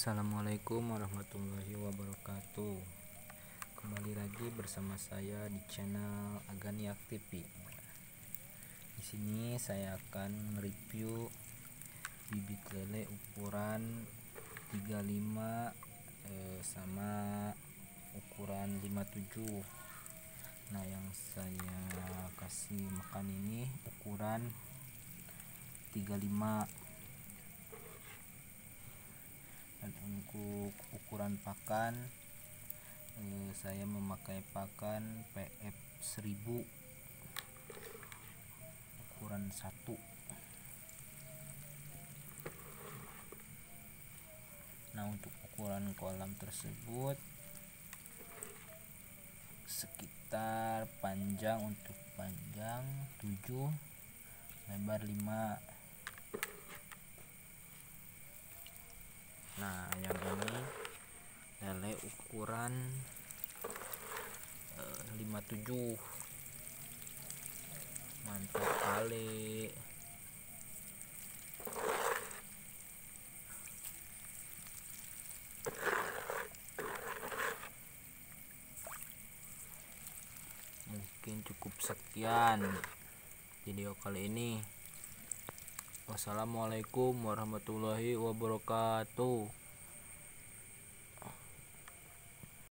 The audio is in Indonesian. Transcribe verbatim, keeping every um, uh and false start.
Assalamualaikum warahmatullahi wabarakatuh. Kembali lagi bersama saya di channel Aganiak T V. Di sini saya akan mereview bibit lele ukuran tiga puluh lima eh, sama ukuran lima puluh tujuh. Nah, yang saya kasih makan ini ukuran tiga puluh lima. Dan untuk ukuran pakan eh, saya memakai pakan P F seribu ukuran satu. Nah, untuk ukuran kolam tersebut sekitar panjang untuk panjang tujuh, lebar lima. Nah, yang ini lele ukuran eh, lima puluh tujuh. Mantap kali. Mungkin cukup sekian video kali ini. Wassalamualaikum warahmatullahi wabarakatuh.